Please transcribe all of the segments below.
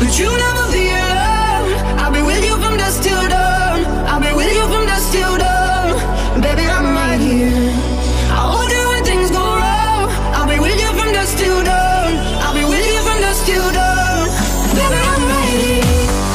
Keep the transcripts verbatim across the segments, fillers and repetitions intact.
but you never be alone. I'll be with you from dusk till dawn. I'll be with you from dusk till dawn. Baby, I'm right here. I'll hold you when things go wrong. I'll be with you from dusk till dawn. I'll be with you from dusk till dawn. Baby, I'm right here.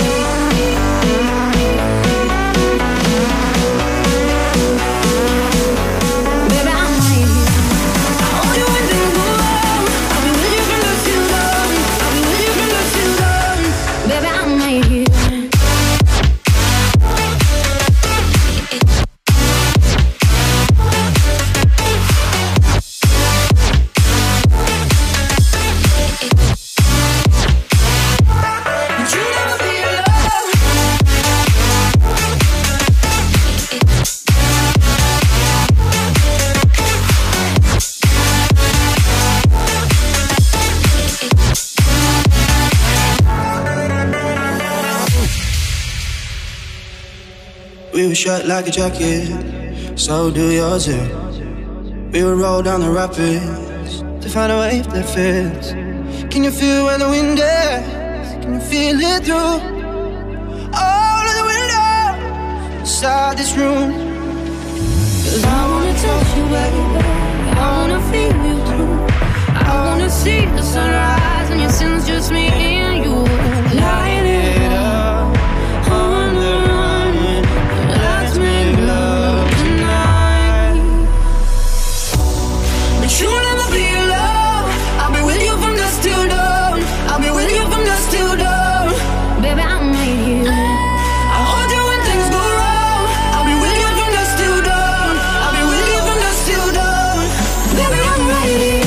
We were shut like a jacket, so do yours too. We would roll down the rapids to find a wave that fits. Can you feel where the wind is? Can you feel it through all of the windows inside this room? Cause I wanna touch you, baby. I wanna feel you too. I wanna see the sunrise and your sins, just me and you. Light it up on the run. Let's make love tonight. But you'll never be alone. I'll be with you from dusk till dawn. I'll be with you from dusk till dawn. Baby, I'm right here. I'll hold you when things go wrong. I'll be with you from dusk till dawn. I'll be with you from dusk till dawn. Baby, I'm right here.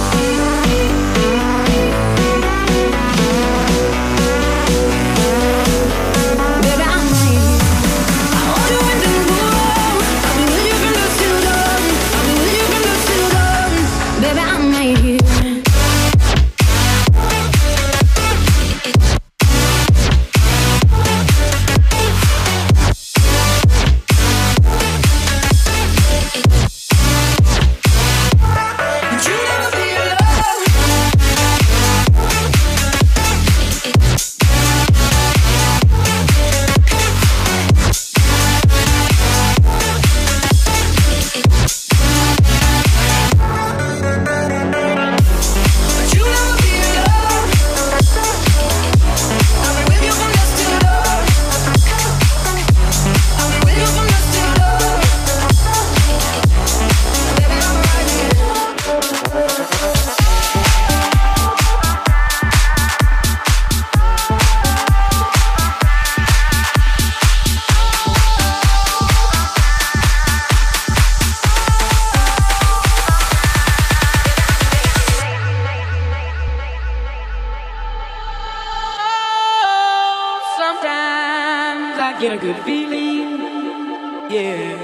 Get a good feeling, yeah.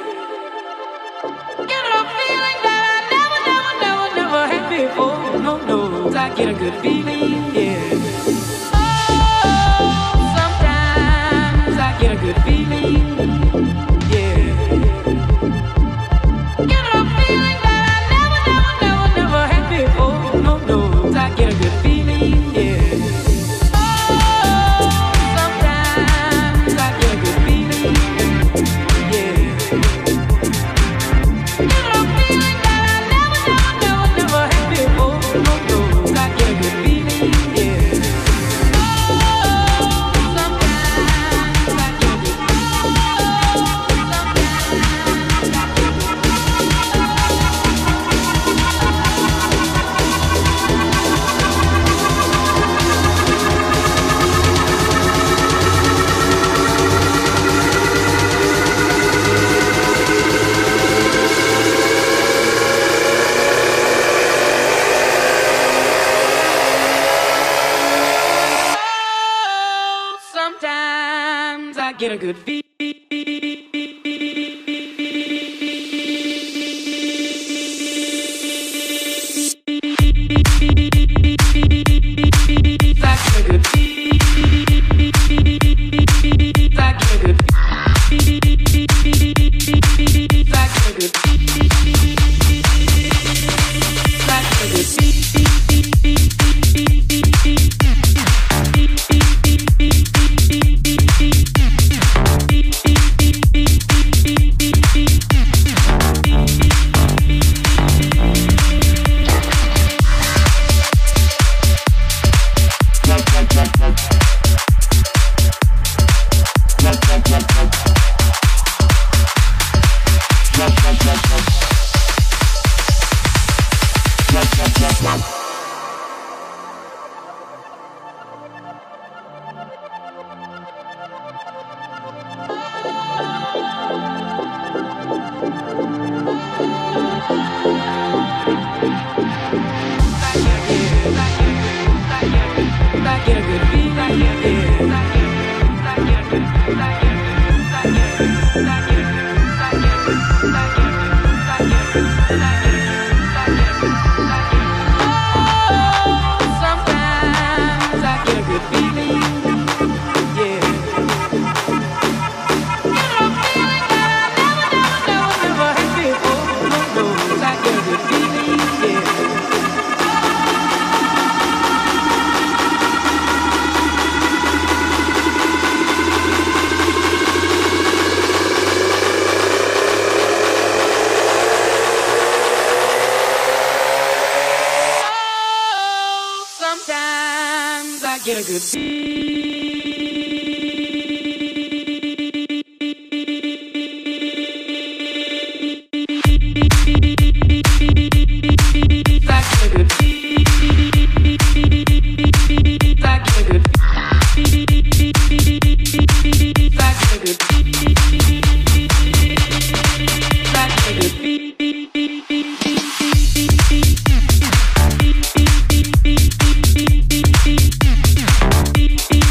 Get a feeling that I never, never, never, never had before. No, no, I get a good feeling, yeah. Oh, sometimes I get a good feeling, yeah. Get a feeling that I never, never, never, never had before. No, no, I get a good feeling, yeah. Get a good beat. Beep, beep, beep, beep, beep, beep, beep, beep, beep, beep. Beat.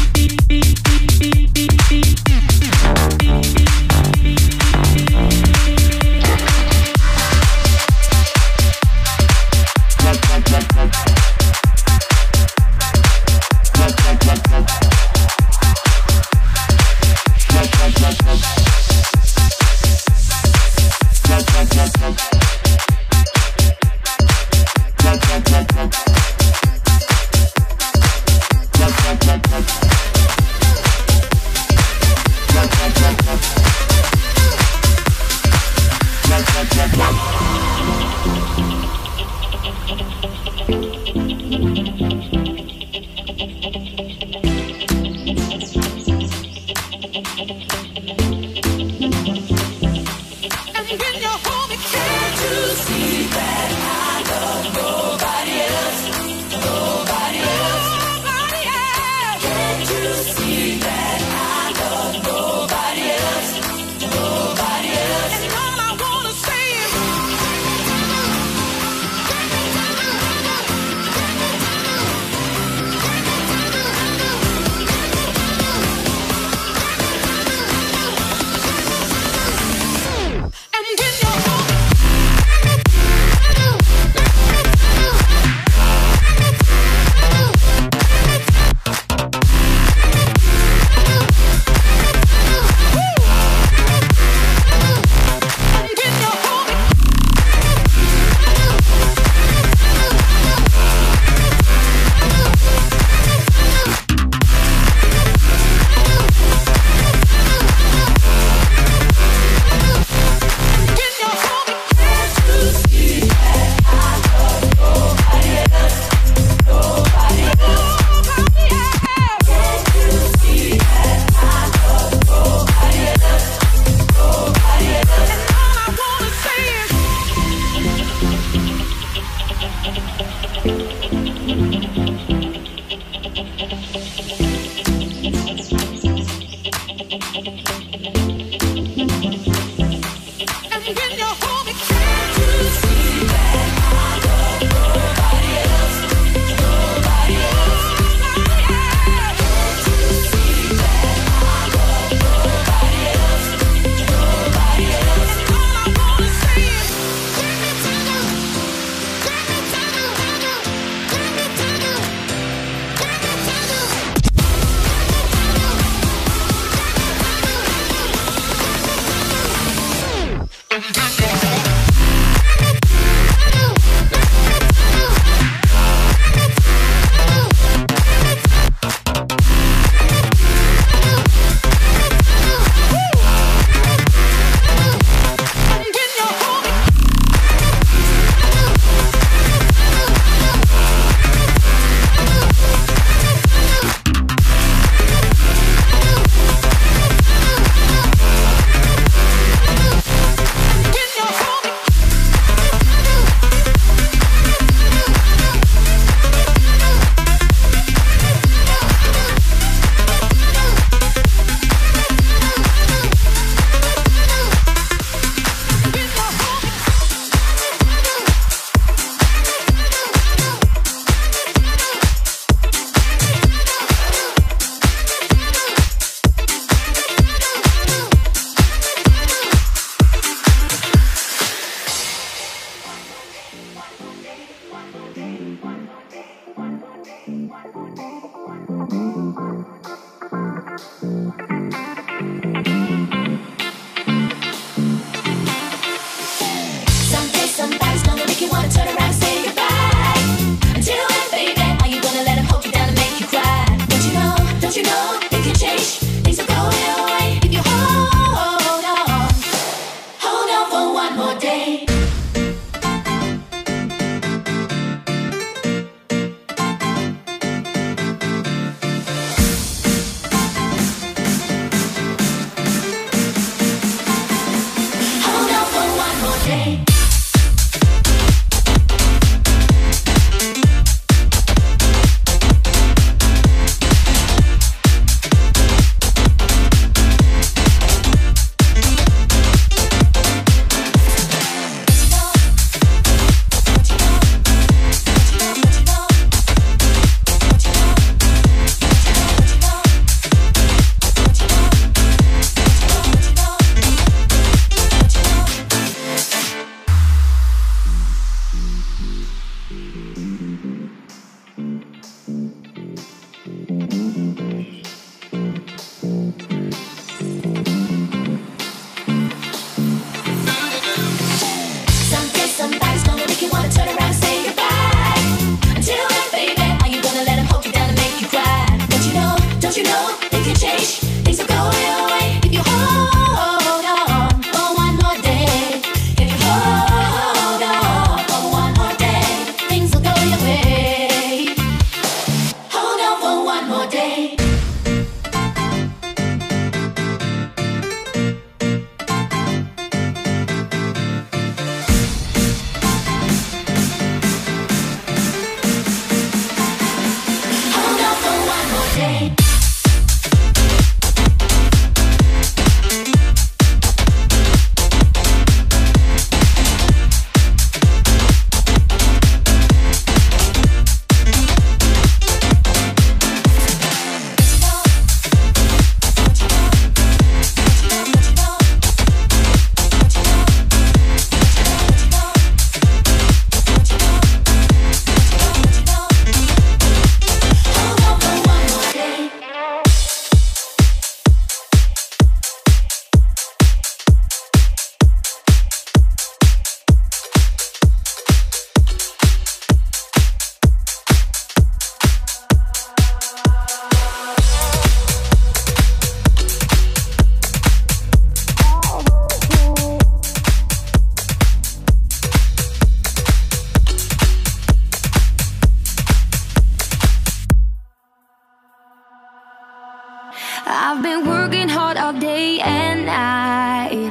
I've been working hard all day and night.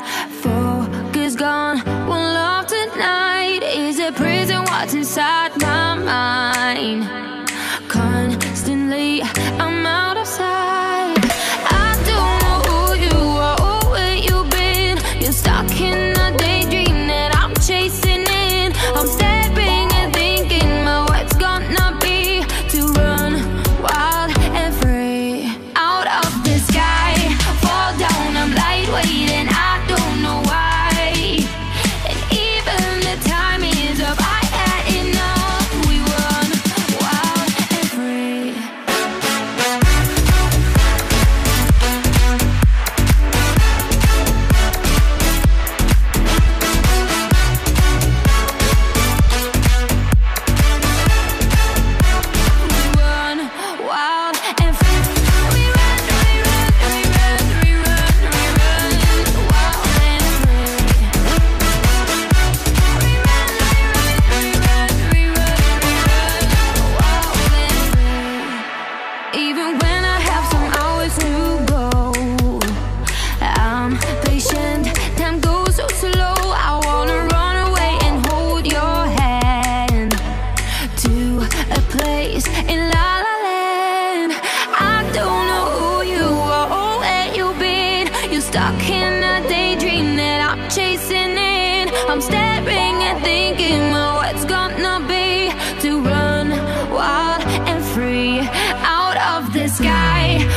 Focus gone, one love tonight. Is a prison, what's inside my mind? Constantly, I'm out of sight. I don't know who you are or where you've been. You're stuck in a daydream that I'm chasing in. I'm stepping and thinking my what's gonna be to run wild and free. Out of the sky, fall down, I'm lightweight and I don't know why. And even the time is up, I had enough. We run wild and free. We run wild and free. We run, we run, we run, we run, we run wild and free. We run, we run, we run, we run wild and free. Even when I have some hours to go, I'm patient, time goes so slow. I wanna run away and hold your hand to a place in La La Land. I don't know who you are or where you've been. You're stuck in a daydream that I'm chasing in. I'm staring and thinking, well, what's gonna be to run wild and free. Out of the sky,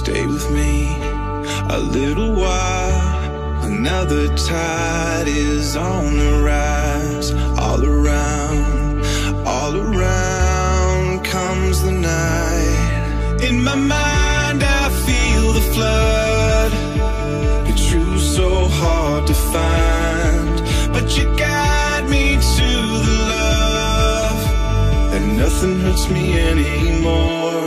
Stay with me a little while. Another tide is on the rise. All around, all around comes the night. In my mind I feel the flood. The truth's so hard to find, but you guide me to the love, and nothing hurts me anymore.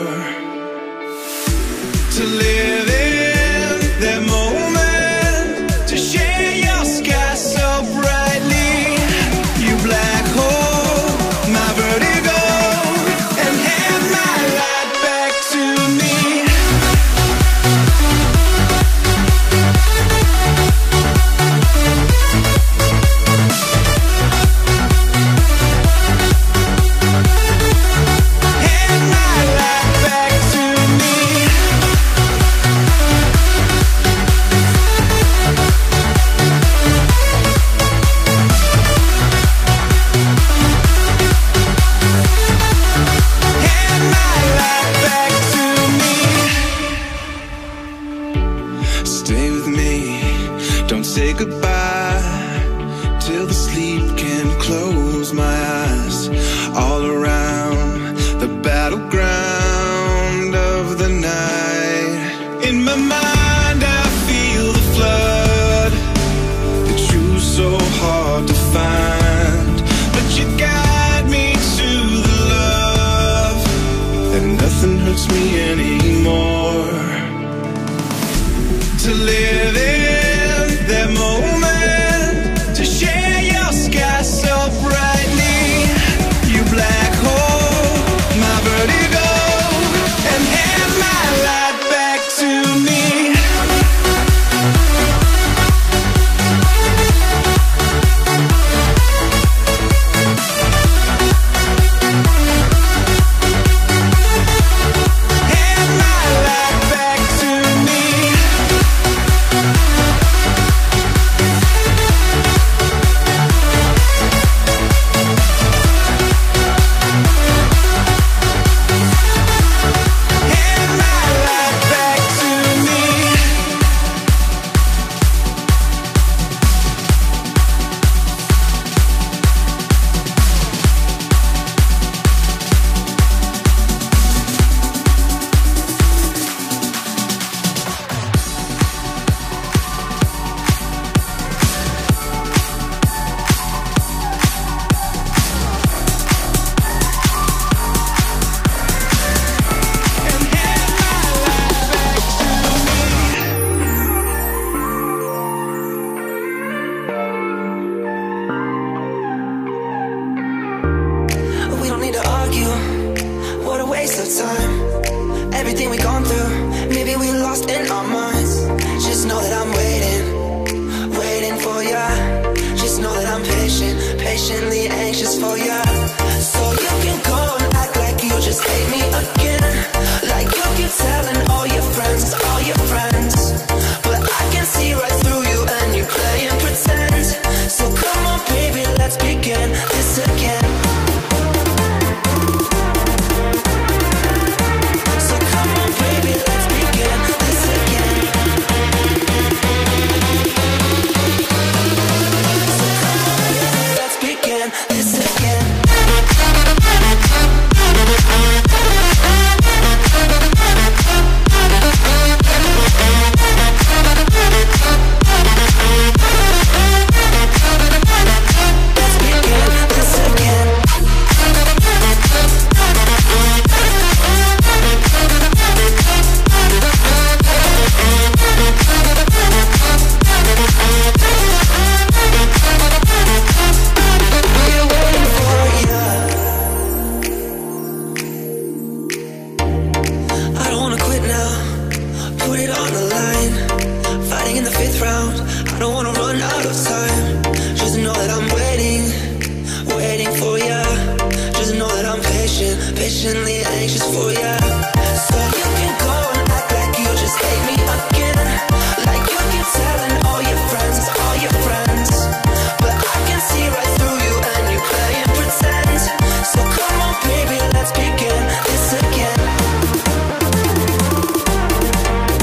To live in that moment, to share your sky so brightly. You black hole, my vertigo, and hand my light back to me. Hand my light back to me. Stay with me, don't say goodbye till the sleep can close my eyes. All around the battleground of the night. In my mind I feel the flood. The truth's so hard to find, but you guide me to the love, and nothing hurts me anymore. To live in that moment, to share your sky so brightly. You black hole, my vertigo, and hand my light back to me. Hand my light back to me. Hand my light back to me. We don't need to argue, what a waste of time. Everything we gone through, maybe we lost in our minds. Just know that I'm waiting, waiting for ya. Just know that I'm patient, patiently anxious for ya. So you can go and act like you just hate me again, like you keep telling all your friends, all your friends. But I can see right through you and you play and pretend. So come on baby, let's begin this again. So come on baby, let's begin this again. So come on baby, let's begin this again. Let's begin this again. We're waiting for ya. I don't wanna quit now, put it on the line. Fighting in the fifth round, I don't wanna run out of time. Just know that I'm waiting, waiting for ya. Just know that I'm patient, patiently anxious for ya. So you can go and act like you just hate me again, like you keep telling all your friends, all your friends. But I can see right through you and you play and pretend. So come on baby, let's begin this again.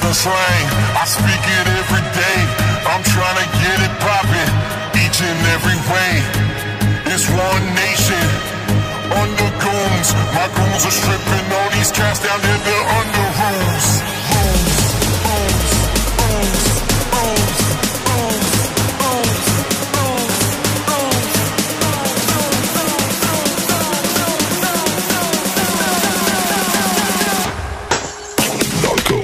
and slang, I speak it every day. I'm trying to get it poppin', each and every way. It's one nation, under goons. My goons are stripping all these cats down in the under rules. Rules, rules, rules, rules, rules, rules, rules, rules. Narco.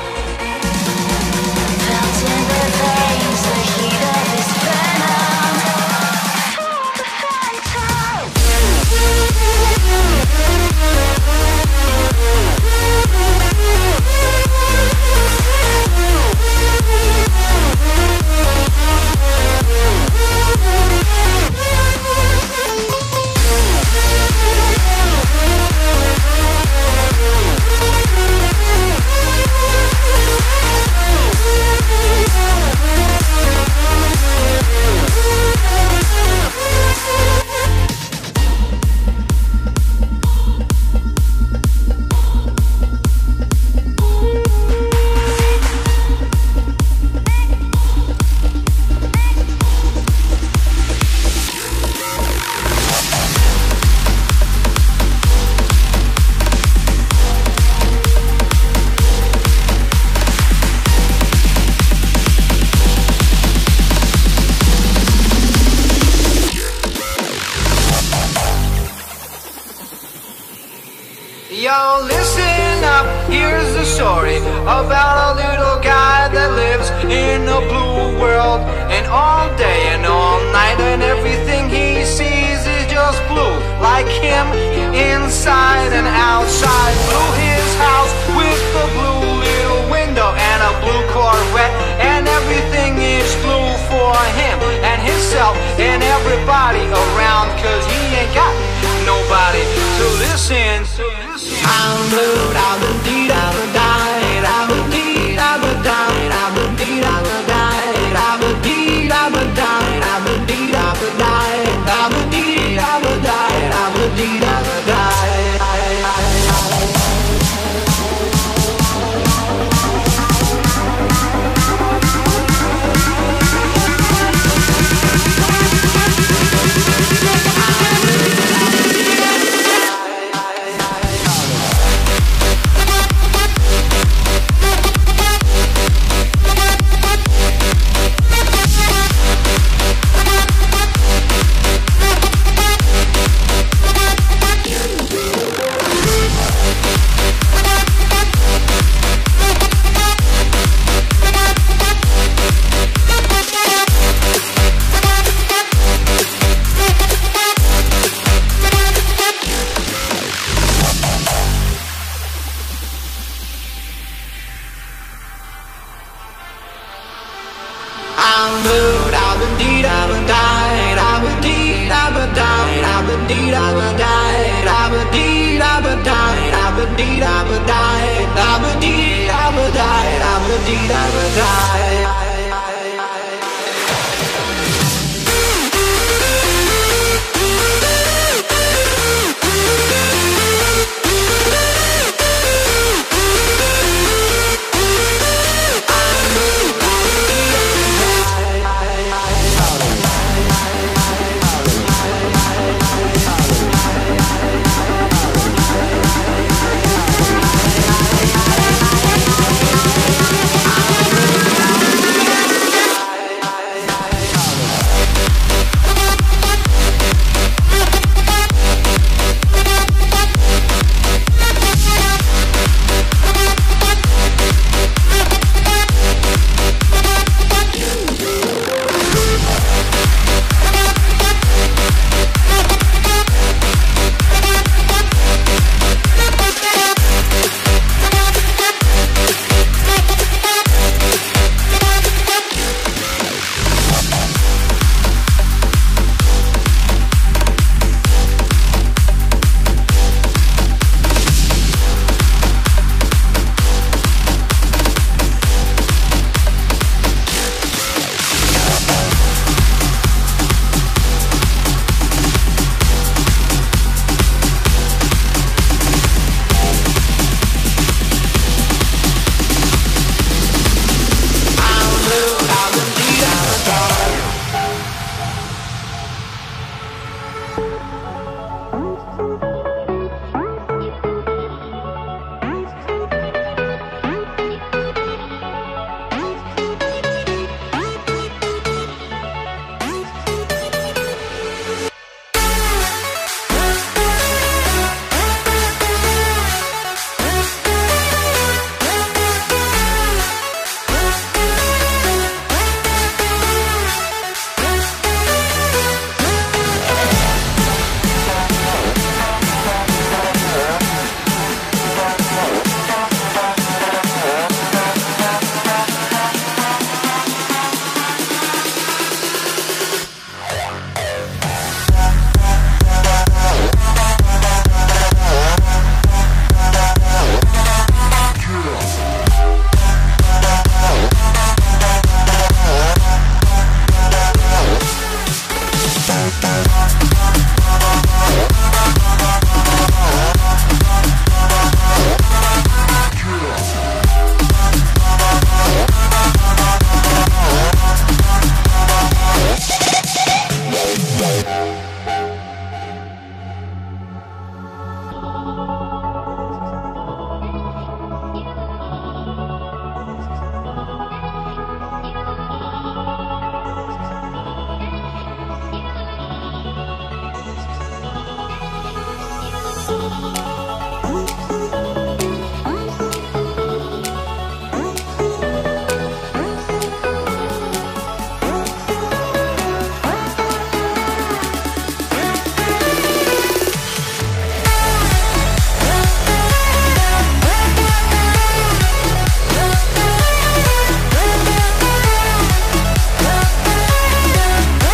Felt in the veins the heat of his venom. Now listen up, here's the story about a little guy that lives in a blue world. And all day and all night and everything he sees is just blue. Like him, inside and outside. Blue his house with a blue little window and a blue Corvette. And everything is blue for him and himself and everybody around, cause he ain't got nobody to listen to. I'm blue, I'm a dee, I'm a die, I'm a dee, I'm a die, I'm a dee, I'm a die, I'm a dee, I'm a die, I'm a dee, I'm a die, I'm a dee, I'm a die, I'm a dee, I'm a die. I'm blue, I'm a dee, I'm a died, I'm a dee, I'm a died, I'm a dee, I'm a died, I'm a dee, I'm a died, I'm a dee, I'm a died, I'm a dee, I'm a died, I'm a dee, I'm a died.